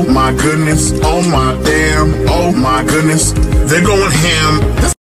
Oh my goodness, oh my damn, oh my goodness, they're going ham.